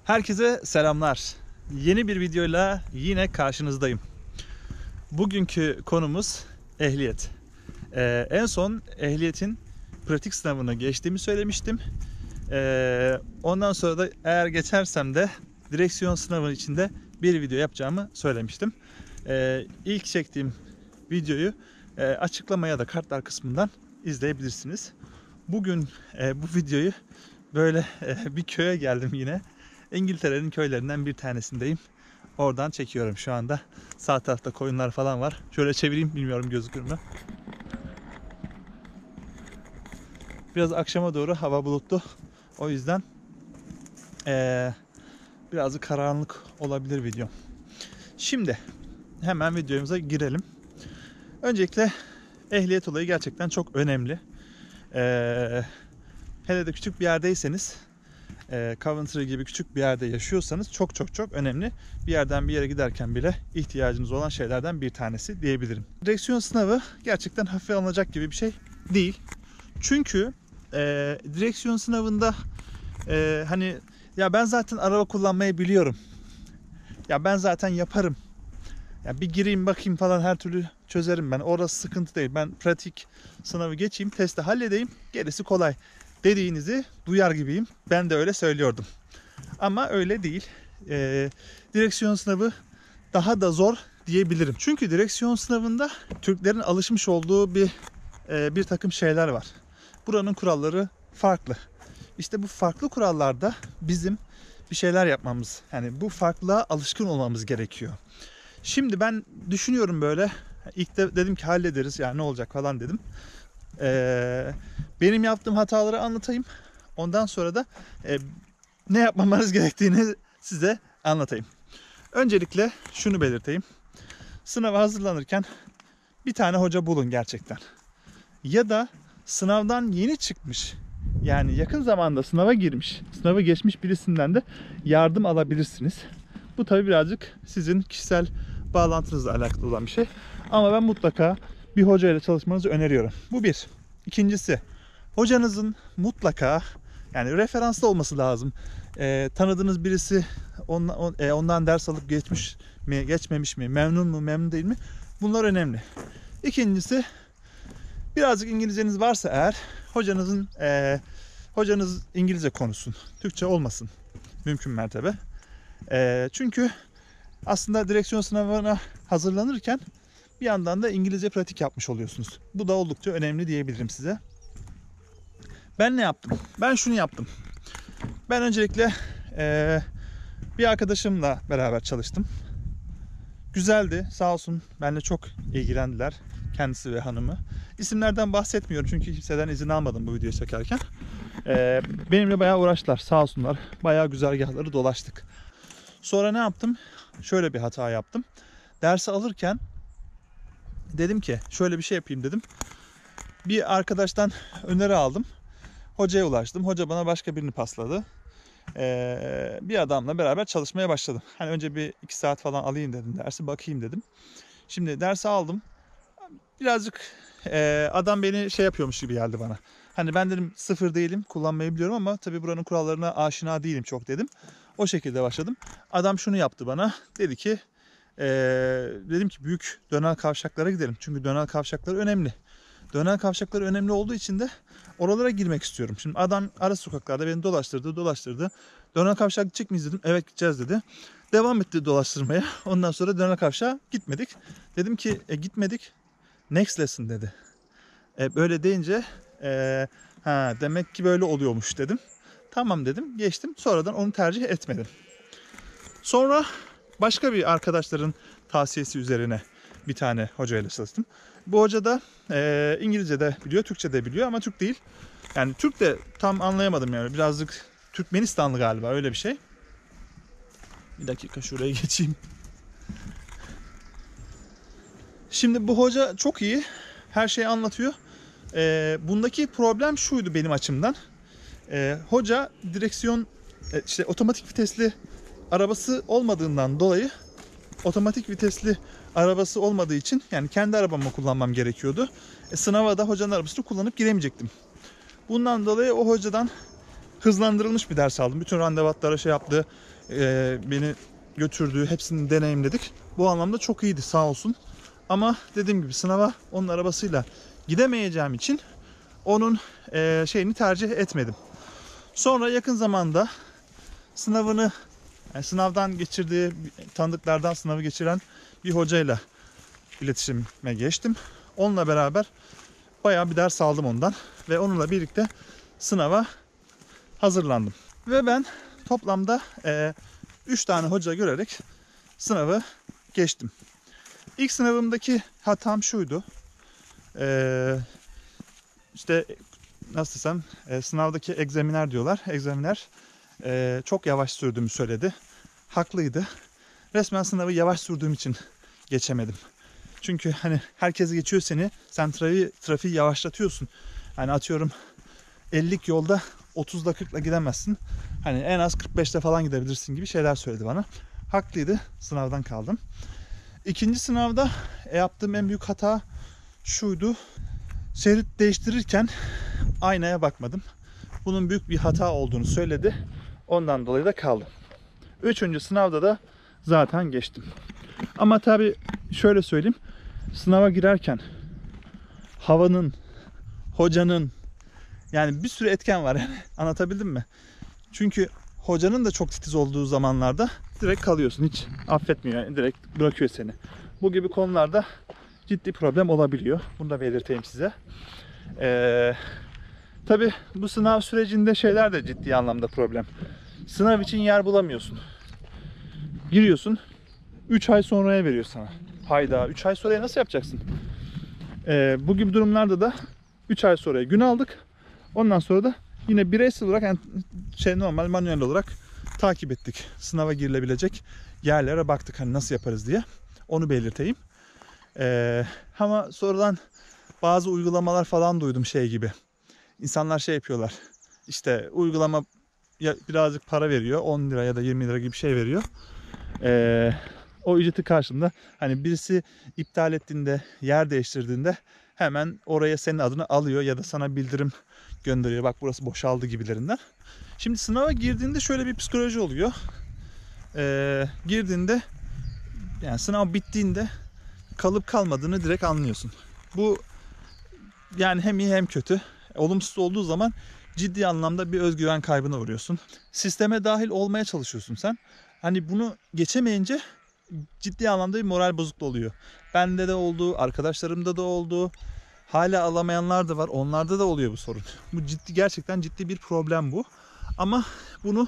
Herkese selamlar. Yeni bir videoyla yine karşınızdayım. Bugünkü konumuz ehliyet. En son ehliyetin pratik sınavını geçtiğimi söylemiştim. Ondan sonra da eğer geçersem de direksiyon sınavı içinde bir video yapacağımı söylemiştim. İlk çektiğim videoyu açıklamaya da kartlar kısmından izleyebilirsiniz. Bugün bu videoyu böyle bir köye geldim yine. İngiltere'nin köylerinden bir tanesindeyim. Oradan çekiyorum şu anda. Sağ tarafta koyunlar falan var. Şöyle çevireyim, bilmiyorum gözükür mü? Biraz akşama doğru hava bulutlu. O yüzden biraz karanlık olabilir video. Şimdi hemen videomuza girelim. Öncelikle ehliyet olayı gerçekten çok önemli. Hele de küçük bir yerdeyseniz, Coventry gibi küçük bir yerde yaşıyorsanız çok önemli. Bir yerden bir yere giderken bile ihtiyacınız olan şeylerden bir tanesi diyebilirim. Direksiyon sınavı gerçekten hafife alınacak gibi bir şey değil. Çünkü direksiyon sınavında hani ya ben zaten araba kullanmayı biliyorum, ya ben zaten yaparım, ya bir gireyim bakayım falan, her türlü çözerim ben, orası sıkıntı değil, ben pratik sınavı geçeyim, testi halledeyim, gerisi kolay dediğinizi duyar gibiyim. Ben de öyle söylüyordum. Ama öyle değil. Direksiyon sınavı daha da zor diyebilirim. Çünkü direksiyon sınavında Türklerin alışmış olduğu bir takım şeyler var. Buranın kuralları farklı. İşte bu farklı kurallarda bizim bir şeyler yapmamız, yani bu farklılığa alışkın olmamız gerekiyor. Şimdi ben düşünüyorum böyle. İlk de dedim ki hallederiz, yani ne olacak falan dedim. Benim yaptığım hataları anlatayım. Ondan sonra da ne yapmamanız gerektiğini size anlatayım. Öncelikle şunu belirteyim. Sınava hazırlanırken bir tane hoca bulun gerçekten. Ya da sınavdan yeni çıkmış, yani yakın zamanda sınava girmiş, sınavı geçmiş birisinden de yardım alabilirsiniz. Bu tabii birazcık sizin kişisel bağlantınızla alakalı olan bir şey. Ama ben mutlaka bir hoca ile çalışmanızı öneriyorum. Bu bir. İkincisi, hocanızın mutlaka, yani referanslı olması lazım. Tanıdığınız birisi ondan ders alıp geçmiş mi, geçmemiş mi, memnun mu, memnun değil mi? Bunlar önemli. İkincisi, birazcık İngilizceniz varsa eğer, hocanız İngilizce konuşsun. Türkçe olmasın mümkün mertebe. Çünkü aslında direksiyon sınavına hazırlanırken bir yandan da İngilizce pratik yapmış oluyorsunuz. Bu da oldukça önemli diyebilirim size. Ben ne yaptım? Ben şunu yaptım. Ben öncelikle bir arkadaşımla beraber çalıştım. Güzeldi. Sağ olsun benimle çok ilgilendiler. Kendisi ve hanımı. İsimlerden bahsetmiyorum çünkü kimseden izin almadım bu videoyu çekerken. Benimle bayağı uğraştılar. Sağ olsunlar. Bayağı güzergahları dolaştık. Sonra ne yaptım? Şöyle bir hata yaptım. Dersi alırken dedim ki şöyle bir şey yapayım dedim. Bir arkadaştan öneri aldım. Hocaya ulaştım. Hoca bana başka birini pasladı. Bir adamla beraber çalışmaya başladım. Hani önce bir 2 saat falan alayım dedim dersi. Bakayım dedim. Şimdi dersi aldım. Birazcık adam beni şey yapıyormuş gibi geldi bana. Hani ben dedim sıfır değilim. Kullanmayı biliyorum ama tabii buranın kurallarına aşina değilim çok dedim. O şekilde başladım. Adam şunu yaptı bana. Dedi ki dedim ki büyük dönel kavşaklara gidelim. Çünkü dönel kavşakları önemli. Dönel kavşakları önemli olduğu için de oralara girmek istiyorum. Şimdi adam ara sokaklarda beni dolaştırdı. Dönel kavşak gidecek miyiz dedim. Evet gideceğiz dedi. Devam etti dolaştırmaya. Ondan sonra dönel kavşağa gitmedik. Dedim ki gitmedik. Next lesson dedi. Böyle deyince demek ki böyle oluyormuş dedim. Tamam dedim. Geçtim. Sonradan onu tercih etmedim. Sonra başka bir arkadaşların tavsiyesi üzerine bir tane hocayla çalıştım. Bu hoca da İngilizce de biliyor, Türkçe de biliyor ama Türk değil. Yani Türk de tam anlayamadım yani. Birazcık Türkmenistanlı galiba, öyle bir şey. Bir dakika şuraya geçeyim. Şimdi bu hoca çok iyi. Her şeyi anlatıyor. Bundaki problem şuydu benim açımdan. Hoca direksiyon işte otomatik vitesli arabası olmadığından dolayı, otomatik vitesli arabası olmadığı için yani kendi arabamı kullanmam gerekiyordu. Sınava da hocanın arabasını kullanıp giremeyecektim. Bundan dolayı o hocadan hızlandırılmış bir ders aldım. Bütün randevatlara şey yaptı, beni götürdü, hepsini deneyimledik. Bu anlamda çok iyiydi sağ olsun. Ama dediğim gibi sınava onun arabasıyla gidemeyeceğim için onun şeyini tercih etmedim. Sonra yakın zamanda sınavını, yani sınavdan geçirdiği tanıdıklardan sınavı geçiren bir hocayla iletişime geçtim. Onunla beraber bayağı bir ders aldım ondan ve onunla birlikte sınava hazırlandım. Ve ben toplamda 3 tane hoca görerek sınavı geçtim. İlk sınavımdaki hatam şuydu. İşte nasıl desem, sınavdaki egzaminer diyorlar. Egzaminer çok yavaş sürdüğümü söyledi. Haklıydı. Resmen sınavı yavaş sürdüğüm için geçemedim. Çünkü hani herkes geçiyor seni. Sen trafiği yavaşlatıyorsun. Hani atıyorum 50'lik yolda 30'la 40'la gidemezsin. Hani en az 45'te falan gidebilirsin gibi şeyler söyledi bana. Haklıydı. Sınavdan kaldım. İkinci sınavda yaptığım en büyük hata şuydu. Şerit değiştirirken aynaya bakmadım. Bunun büyük bir hata olduğunu söyledi. Ondan dolayı da kaldım. Üçüncü sınavda da zaten geçtim. Ama tabii şöyle söyleyeyim. Sınava girerken havanın, hocanın, yani bir sürü etken var. Yani anlatabildim mi? Çünkü hocanın da çok titiz olduğu zamanlarda direkt kalıyorsun. Hiç affetmiyor. Yani direkt bırakıyor seni. Bu gibi konularda ciddi problem olabiliyor. Bunu da belirteyim size. Tabii bu sınav sürecinde şeyler de ciddi anlamda problem. Sınav için yer bulamıyorsun. Giriyorsun. 3 ay sonraya veriyor sana. Hayda, 3 ay sonraya nasıl yapacaksın? Bu gibi durumlarda da 3 ay sonraya gün aldık. Ondan sonra da yine bireysel olarak, yani normal manuel olarak takip ettik. Sınava girilebilecek yerlere baktık, hani nasıl yaparız diye. Onu belirteyim. Ama sonradan bazı uygulamalar falan duydum şey gibi. İnsanlar şey yapıyorlar. İşte uygulama birazcık para veriyor. 10 lira ya da 20 lira gibi bir şey veriyor. O ücreti karşılığında hani birisi iptal ettiğinde, yer değiştirdiğinde hemen oraya senin adını alıyor ya da sana bildirim gönderiyor. Bak burası boşaldı gibilerinden. Şimdi sınava girdiğinde şöyle bir psikoloji oluyor. Girdiğinde, yani sınav bittiğinde kalıp kalmadığını direkt anlıyorsun. Bu yani hem iyi hem kötü. Olumsuz olduğu zaman ciddi anlamda bir özgüven kaybına uğruyorsun. Sisteme dahil olmaya çalışıyorsun sen. Hani bunu geçemeyince ciddi anlamda bir moral bozukluğu oluyor. Bende de oldu, arkadaşlarımda da oldu. Hala alamayanlar da var. Onlarda da oluyor bu sorun. Bu gerçekten ciddi bir problem bu. Ama bunu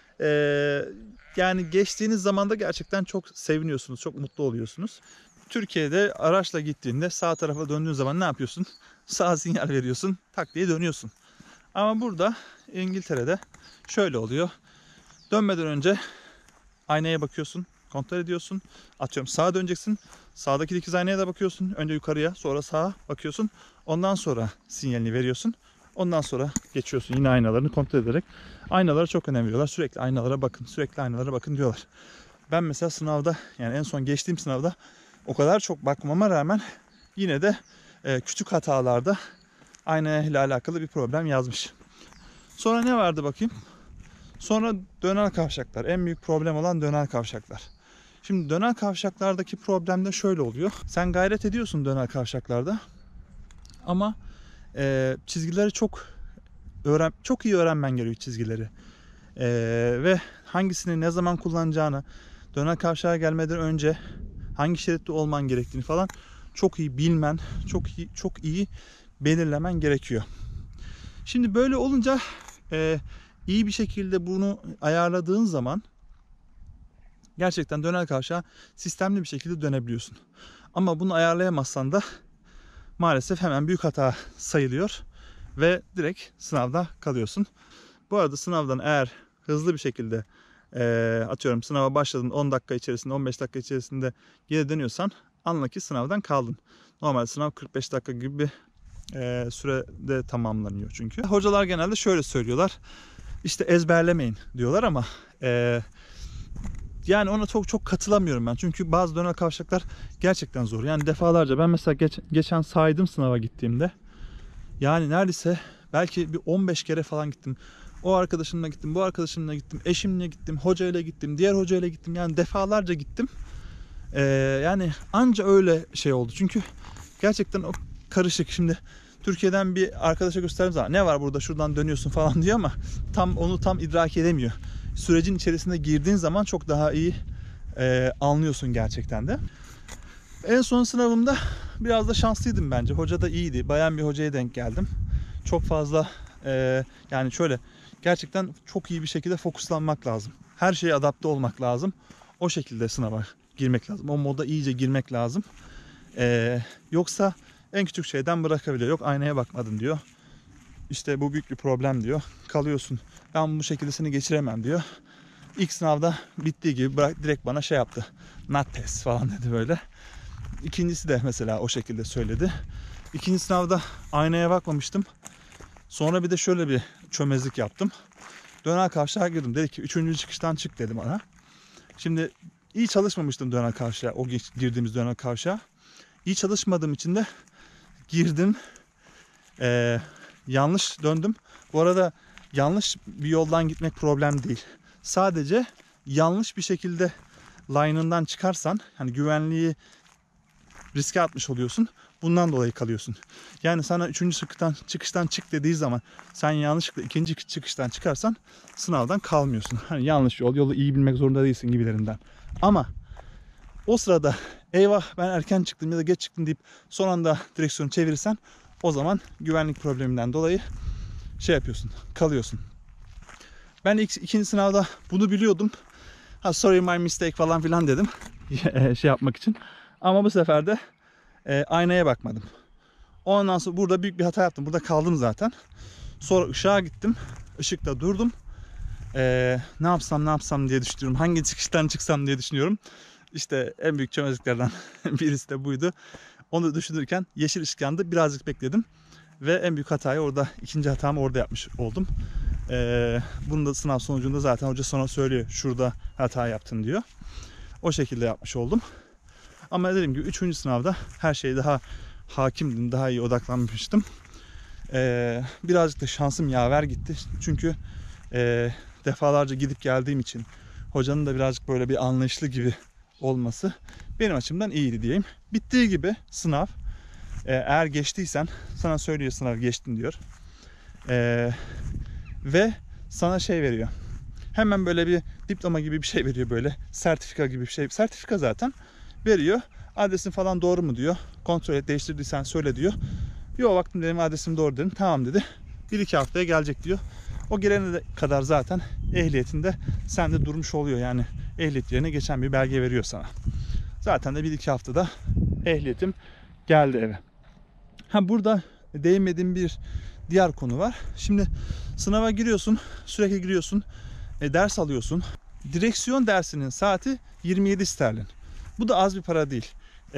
yani geçtiğiniz zaman da gerçekten çok seviniyorsunuz, çok mutlu oluyorsunuz. Türkiye'de araçla gittiğinde sağ tarafa döndüğün zaman ne yapıyorsun? Sağ sinyal veriyorsun, tak diye dönüyorsun. Ama burada İngiltere'de şöyle oluyor. Dönmeden önce aynaya bakıyorsun, kontrol ediyorsun. Atıyorum sağa döneceksin. Sağdaki dikiz aynaya da bakıyorsun. Önce yukarıya, sonra sağa bakıyorsun. Ondan sonra sinyalini veriyorsun. Ondan sonra geçiyorsun yine aynalarını kontrol ederek. Aynalara çok önem veriyorlar. Sürekli aynalara bakın, sürekli aynalara bakın diyorlar. Ben mesela sınavda, yani en son geçtiğim sınavda o kadar çok bakmama rağmen yine de küçük hatalarda ayna ile alakalı bir problem yazmış. Sonra ne vardı bakayım? Sonra dönel kavşaklar. En büyük problem olan dönel kavşaklar. Şimdi dönel kavşaklardaki problem de şöyle oluyor. Sen gayret ediyorsun dönel kavşaklarda. Ama çizgileri çok iyi öğrenmen gerekiyor çizgileri. Ve hangisini ne zaman kullanacağını, dönel kavşağa gelmeden önce hangi şeritte olman gerektiğini falan çok iyi bilmen, çok iyi belirlemen gerekiyor. Şimdi böyle olunca iyi bir şekilde bunu ayarladığın zaman gerçekten dönel kavşağa sistemli bir şekilde dönebiliyorsun. Ama bunu ayarlayamazsan da maalesef hemen büyük hata sayılıyor ve direkt sınavda kalıyorsun. Bu arada sınavdan eğer hızlı bir şekilde atıyorum sınava başladın 10 dakika içerisinde, 15 dakika içerisinde geri dönüyorsan anla ki sınavdan kaldın. Normalde sınav 45 dakika gibi bir sürede tamamlanıyor çünkü. Hocalar genelde şöyle söylüyorlar. İşte ezberlemeyin diyorlar ama yani ona çok katılamıyorum ben. Çünkü bazı dönel kavşaklar gerçekten zor. Yani defalarca ben mesela geçen saydım sınava gittiğimde. Yani neredeyse belki bir 15 kere falan gittim. O arkadaşımla gittim, bu arkadaşımla gittim, eşimle gittim, hocayla gittim, diğer hocayla gittim. Yani defalarca gittim. Yani anca öyle şey oldu. Çünkü gerçekten o karışık. Şimdi Türkiye'den bir arkadaşa gösterdiğim zaman ne var burada, şuradan dönüyorsun falan diyor ama tam idrak edemiyor. Sürecin içerisine girdiğin zaman çok daha iyi anlıyorsun gerçekten de. En son sınavımda biraz da şanslıydım bence. Hoca da iyiydi. Bayan bir hocaya denk geldim. Çok fazla yani şöyle gerçekten çok iyi bir şekilde fokuslanmak lazım. Her şeye adapte olmak lazım. O şekilde sınava girmek lazım. O moda iyice girmek lazım. Yoksa en küçük şeyden bırakabiliyor. Yok aynaya bakmadın diyor. İşte bu büyük bir problem diyor. Kalıyorsun. Ben bu şekilde seni geçiremem diyor. İlk sınavda bittiği gibi direkt bana şey yaptı. Not pass falan dedi böyle. İkincisi de mesela o şekilde söyledi. İkinci sınavda aynaya bakmamıştım. Sonra bir de şöyle bir çömezlik yaptım. Döner kavşağa girdim. Dedi ki 3. çıkıştan çık dedi bana. Şimdi iyi çalışmamıştım döner kavşağa. O girdiğimiz döner kavşağa. İyi çalışmadığım için de girdim. Yanlış döndüm. Bu arada yanlış bir yoldan gitmek problem değil. Sadece yanlış bir şekilde line'ından çıkarsan, hani güvenliği riske atmış oluyorsun. Bundan dolayı kalıyorsun. Yani sana 3. çıkıştan çık dediği zaman sen yanlışlıkla 2. çıkıştan çıkarsan sınavdan kalmıyorsun. Hani yanlış yolu iyi bilmek zorunda değilsin gibilerinden. Ama o sırada eyvah ben erken çıktım ya da geç çıktım deyip son anda direksiyonu çevirirsen o zaman güvenlik probleminden dolayı şey yapıyorsun, kalıyorsun. Ben ikinci sınavda bunu biliyordum. Sorry my mistake falan filan dedim. Şey yapmak için. Ama bu sefer de aynaya bakmadım. Ondan sonra burada büyük bir hata yaptım. Burada kaldım zaten. Sonra ışığa gittim. Işıkta durdum. Ne yapsam diye düşünüyorum. Hangi çıkıştan çıksam diye düşünüyorum. İşte en büyük çömezliklerden birisi de buydu. Onu düşünürken yeşil ışık yandı. Birazcık bekledim. Ve en büyük hatayı orada, ikinci hatamı orada yapmış oldum. Bunu da sınav sonucunda zaten hoca sana söylüyor. Şurada hata yaptın diyor. O şekilde yapmış oldum. Ama dediğim gibi 3. sınavda her şeye daha hakimdim. Daha iyi odaklanmıştım. Birazcık da şansım yaver gitti. Çünkü defalarca gidip geldiğim için hocanın da birazcık böyle bir anlayışlı gibi olması benim açımdan iyiydi diyeyim. Bittiği gibi sınav, eğer geçtiysen sana söylüyor sınav geçtin diyor. Ve sana şey veriyor. Hemen böyle bir diploma gibi bir şey veriyor böyle. Sertifika gibi bir şey. Sertifika zaten veriyor. Adresin falan doğru mu diyor. Kontrol et, değiştirdiysen söyle diyor. Yo baktım dedim adresim doğru dedim. Tamam dedi. 1-2 haftaya gelecek diyor. O gelene kadar zaten ehliyetinde sende durmuş oluyor. Yani ehliyet yerine geçen bir belge veriyor sana. Zaten de 1-2 haftada ehliyetim geldi eve. Burada değinmediğim bir diğer konu var. Şimdi sınava giriyorsun, sürekli giriyorsun, ders alıyorsun. Direksiyon dersinin saati 27 sterlin. Bu da az bir para değil.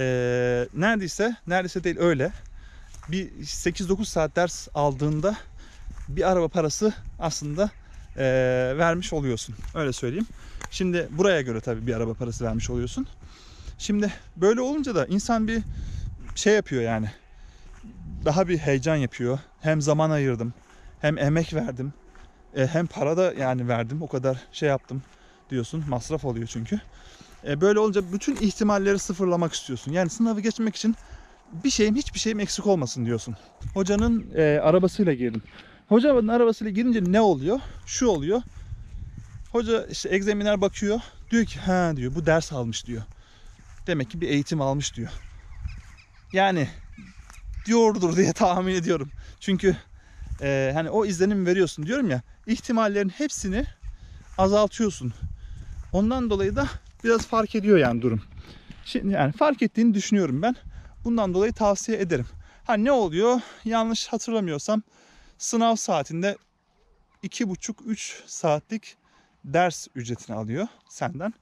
Neredeyse değil öyle. Bir 8-9 saat ders aldığında bir araba parası aslında vermiş oluyorsun. Öyle söyleyeyim. Şimdi buraya göre tabii bir araba parası vermiş oluyorsun. Şimdi böyle olunca da insan bir şey yapıyor yani. Daha bir heyecan yapıyor. Hem zaman ayırdım, hem emek verdim, hem para da yani verdim. O kadar şey yaptım diyorsun. Masraf oluyor çünkü. Böyle olunca bütün ihtimalleri sıfırlamak istiyorsun. Yani sınavı geçmek için hiçbir şeyim eksik olmasın diyorsun. Hocanın arabasıyla girdim. Hocanın arabasıyla girince ne oluyor? Şu oluyor. Hoca işte egzaminer bakıyor. Diyor ki diyor bu ders almış diyor. Demek ki bir eğitim almış diyor. Yani diyordur diye tahmin ediyorum. Çünkü hani o izlenimi veriyorsun diyorum ya. İhtimallerin hepsini azaltıyorsun. Ondan dolayı da biraz fark ediyor yani durum. Şimdi yani fark ettiğini düşünüyorum ben. Bundan dolayı tavsiye ederim. Ne oluyor? Yanlış hatırlamıyorsam sınav saatinde 2,5-3 saatlik ders ücretini alıyor senden.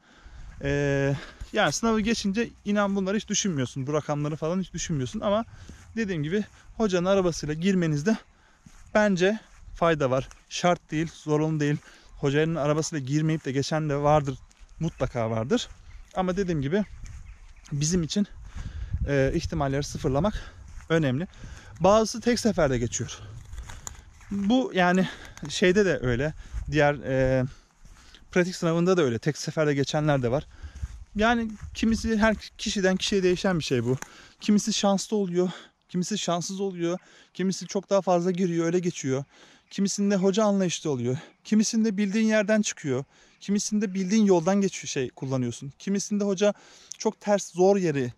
Yani sınavı geçince inan bunları hiç düşünmüyorsun. Bu rakamları falan hiç düşünmüyorsun ama dediğim gibi hocanın arabasıyla girmenizde bence fayda var. Şart değil, zorunlu değil. Hocanın arabasıyla girmeyip de geçen de vardır. Mutlaka vardır. Ama dediğim gibi bizim için ihtimalleri sıfırlamak önemli. Bazısı tek seferde geçiyor. Bu yani şeyde de öyle. Diğer pratik sınavında da öyle. Tek seferde geçenler de var. Yani kimisi her kişiden kişiye değişen bir şey bu. Kimisi şanslı oluyor. Kimisi şanssız oluyor. Kimisi çok daha fazla giriyor, öyle geçiyor. Kimisinde hoca anlayışlı oluyor. Kimisinde bildiğin yerden çıkıyor. Kimisinde bildiğin yoldan geçiyor, kullanıyorsun. Kimisinde hoca çok ters, zor yeri,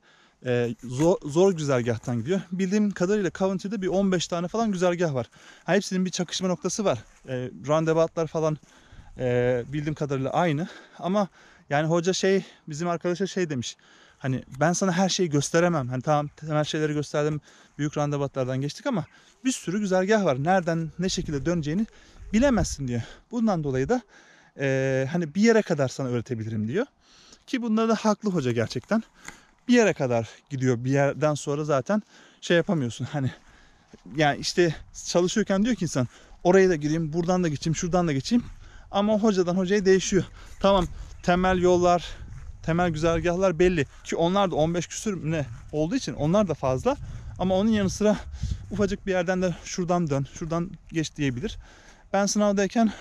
zor güzergahtan gidiyor. Bildiğim kadarıyla Coventry'de bir 15 tane falan güzergah var. Hepsinin bir çakışma noktası var. Randevular falan bildiğim kadarıyla aynı. Ama yani hoca bizim arkadaşa demiş. Hani ben sana her şeyi gösteremem. Hani tamam, temel şeyleri gösterdim. Büyük randevulardan geçtik ama bir sürü güzergah var. Nereden ne şekilde döneceğini bilemezsin diyor. Bundan dolayı da hani bir yere kadar sana öğretebilirim diyor. Ki bunda da haklı hoca gerçekten. Bir yere kadar gidiyor. Bir yerden sonra zaten yapamıyorsun. Hani yani işte çalışıyorken diyor ki insan, oraya da gireyim, buradan da geçeyim, şuradan da geçeyim. Ama hocadan hocaya değişiyor. Tamam, temel yollar, temel güzergahlar belli. Ki onlar da 15 küsür ne olduğu için onlar da fazla. Ama onun yanı sıra ufacık bir yerden de şuradan dön, şuradan geç diyebilir. Ben sınavdayken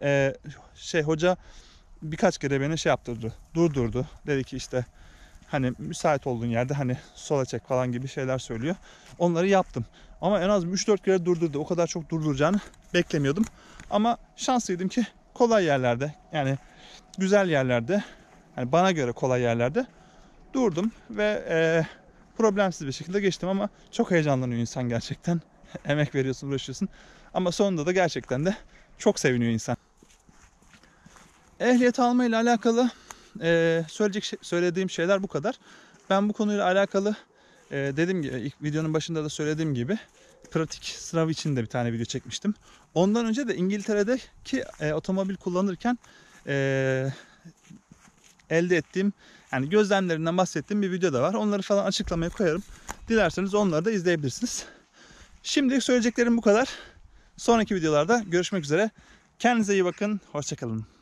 hoca birkaç kere beni yaptırdı, durdurdu. Dedi ki işte hani müsait olduğun yerde hani sola çek falan gibi şeyler söylüyor. Onları yaptım. Ama en az 3-4 kere durdurdu. O kadar çok durduracağını beklemiyordum. Ama şanslıydım ki kolay yerlerde, yani güzel yerlerde, yani bana göre kolay yerlerde durdum ve problemsiz bir şekilde geçtim. Ama çok heyecanlanıyor insan gerçekten. Emek veriyorsun, uğraşıyorsun. Ama sonunda da gerçekten de çok seviniyor insan. Ehliyet alma ile alakalı söylediğim şeyler bu kadar. Ben bu konuyla alakalı dediğim gibi, ilk videonun başında da söylediğim gibi pratik sınav için de bir tane video çekmiştim. Ondan önce de İngiltere'deki otomobil kullanırken elde ettiğim, yani gözlemlerinden bahsettiğim bir video da var. Onları falan açıklamaya koyarım. Dilerseniz onları da izleyebilirsiniz. Şimdilik söyleyeceklerim bu kadar. Sonraki videolarda görüşmek üzere. Kendinize iyi bakın. Hoşça kalın.